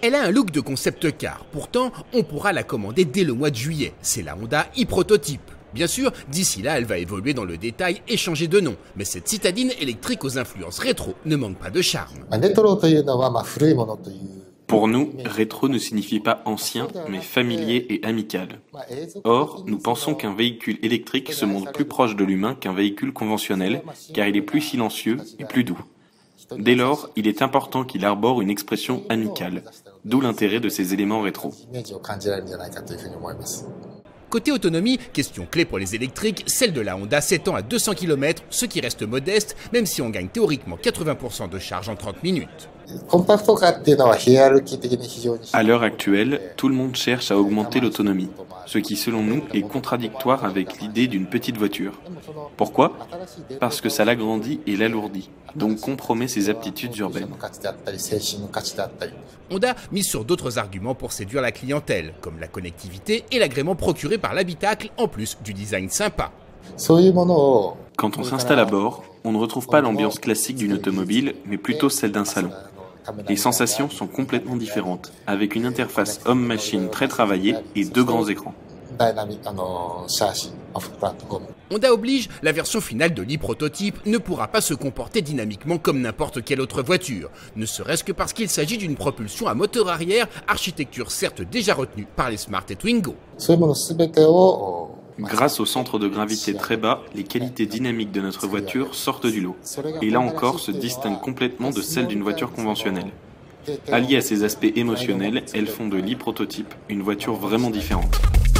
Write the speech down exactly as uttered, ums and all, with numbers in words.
Elle a un look de concept car, pourtant on pourra la commander dès le mois de juillet. C'est la Honda e-Prototype. Bien sûr, d'ici là, elle va évoluer dans le détail et changer de nom. Mais cette citadine électrique aux influences rétro ne manque pas de charme. Pour nous, rétro ne signifie pas ancien, mais familier et amical. Or, nous pensons qu'un véhicule électrique se montre plus proche de l'humain qu'un véhicule conventionnel, car il est plus silencieux et plus doux. Dès lors, il est important qu'il arbore une expression amicale, d'où l'intérêt de ces éléments rétro. Côté autonomie, question clé pour les électriques, celle de la Honda s'étend à deux cents kilomètres, ce qui reste modeste, même si on gagne théoriquement quatre-vingts pour cent de charge en trente minutes. À l'heure actuelle, tout le monde cherche à augmenter l'autonomie, ce qui selon nous est contradictoire avec l'idée d'une petite voiture. Pourquoi? Parce que ça l'agrandit et l'alourdit, donc compromet ses aptitudes urbaines. Honda mise sur d'autres arguments pour séduire la clientèle, comme la connectivité et l'agrément procuré par l'habitacle, en plus du design sympa. Quand on s'installe à bord, on ne retrouve pas l'ambiance classique d'une automobile, mais plutôt celle d'un salon. Les sensations sont complètement différentes, avec une interface homme-machine très travaillée et deux grands écrans. Honda oblige, la version finale de l'e-Prototype ne pourra pas se comporter dynamiquement comme n'importe quelle autre voiture, ne serait-ce que parce qu'il s'agit d'une propulsion à moteur arrière, architecture certes déjà retenue par les Smart et Twingo. Grâce au centre de gravité très bas, les qualités dynamiques de notre voiture sortent du lot, et là encore se distinguent complètement de celles d'une voiture conventionnelle. Alliées à ces aspects émotionnels, elles font de l'e-Prototype une voiture vraiment différente.